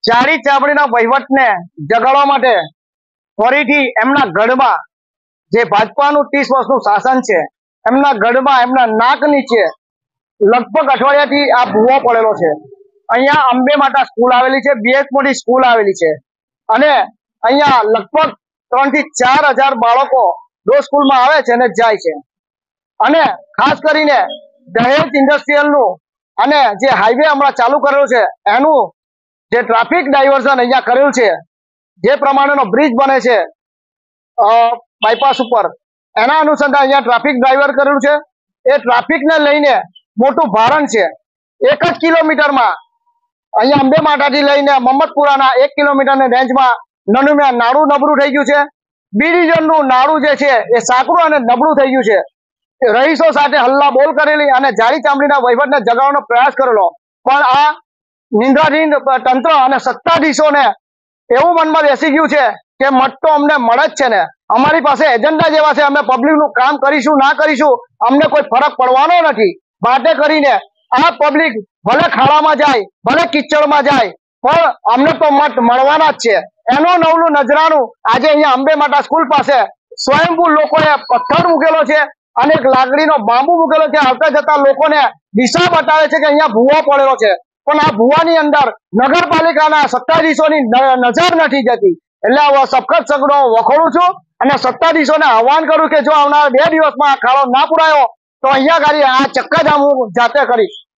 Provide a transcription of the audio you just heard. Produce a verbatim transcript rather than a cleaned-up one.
ચારી ચામડીના વહીવટને જગાડવા માટે ફરીથી એમના ગઢમાં જે ભાજપાનું ત્રીસ વર્ષનું શાસન છે એમના ગઢમાં એમના નાક નીચે લગભગ અઠવાડિયાથી આ ભૂવો પડેલો છે। અહીંયા અંબે માતા સ્કૂલ આવેલી છે, બેસ મોટી સ્કૂલ આવેલી છે અને અહીંયા લગભગ ત્રણ થી ચાર હજાર બાળકો રોજ સ્કૂલમાં આવે છે અને જાય છે। અને ખાસ કરીને દહેજ ઇન્ડસ્ટ્રીયલનું અને જે હાઈવે હમણાં ચાલુ કરેલું છે એનું જે ટ્રાફિક ડાયવર્ઝન અહીંયા કરેલું છે, જે પ્રમાણેનો બ્રિજ બને છે બાયપાસ ઉપર, એના અનુસંધાન અહીંયા ટ્રાફિક ડ્રાઈવર કરેલું છે। એ ટ્રાફિકને લઈને મોટું ભારણ છે। એક જ કિલોમીટરમાં અહીંયા અંબે માતાથી લઈને મમ્મદપુરાના એક કિલોમીટરની રેન્જમાં નનુમિયા નાળું નબળું થઈ ગયું છે। બી ડિવિઝનનું નાળું જે છે એ સાંકડું અને નબળું થઈ ગયું છે। રહીશો સાથે હલ્લા બોલ કરેલી અને જાડી ચામડીના વહીવટને જગાડવાનો પ્રયાસ કરેલો, પણ આ નિંદ્રાધીન તંત્ર અને સત્તાધીશોને એવું મનમાં બેસી ગયું છે કે મત તો અમને મળે જ છે ને, અમારી પાસે એજન્ડા જેવા છે, અમે પબ્લિકનું કામ કરીશું ના કરીશું અમને કોઈ ફરક પડવાનો નથી। માટે કરીને આ પબ્લિક ભલે ખાડામાં જાય, ભલે કિચડમાં જાય, પણ અમને તો મત મળવાના જ છે। એનું નવલું નજરાનું આજે અહીંયા અંબે માતા સ્કૂલ પાસે સ્વયંભૂ લોકોએ પથ્થર મૂકેલો છે અને એક લાકડીનો બાંબુ મૂકેલો છે। આવતા જતા લોકોને દિશા બતાવે છે કે અહીંયા ભૂવો પડેલો છે, પણ આ ભૂવાની અંદર નગરપાલિકાના સત્તાધીશોની નજર નથી જતી। એટલે હું સખત સગડો વખોડું છું અને સત્તાધીશોને આહવાન કરું કે જો આવનારા બે દિવસમાં આ ખાડો ના પુરાયો તો અહીંયા ગાડી આ ચક્કાજામ હું જાતે કરીશ।